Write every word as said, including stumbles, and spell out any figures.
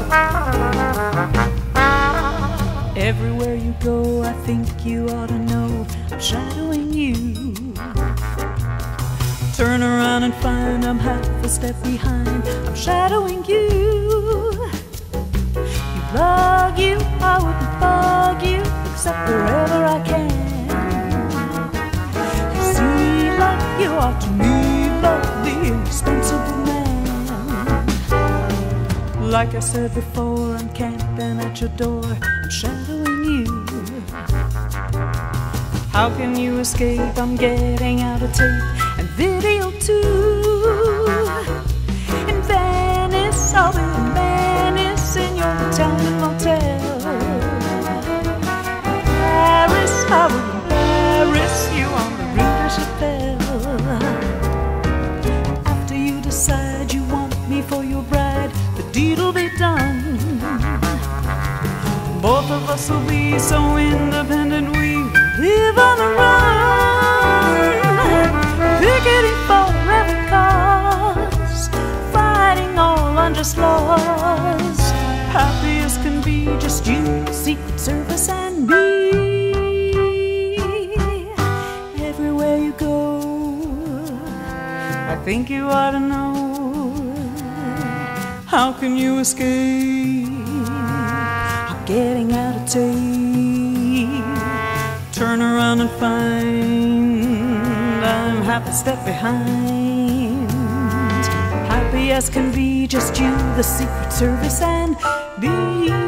Everywhere you go, I think you ought to know I'm shadowing you. Turn around and find I'm half a step behind. I'm shadowing you. You bug you, I wouldn't bug you, except wherever I can. You see like you ought to me, love the indispensable man. Like I said before, I'm camping at your door. I'm shadowing you. How can you escape? I'm getting out of tape and video too. In Venice, I'll be a menace in your Italian motel. Paris, I will embarrass you on the Rue de Chapelle. After you decide you want me for your bride, the deed'll be done. Both of us will be so independent we live on the run. Picketing forever cause, fighting all unjust laws. Happy as can be, just you, Secret Service and me. Everywhere you go, I think you ought to know. How can you escape? I'm getting out of tape. Turn around and find I'm half a step behind. Happy as can be, just you, the Secret Service and me.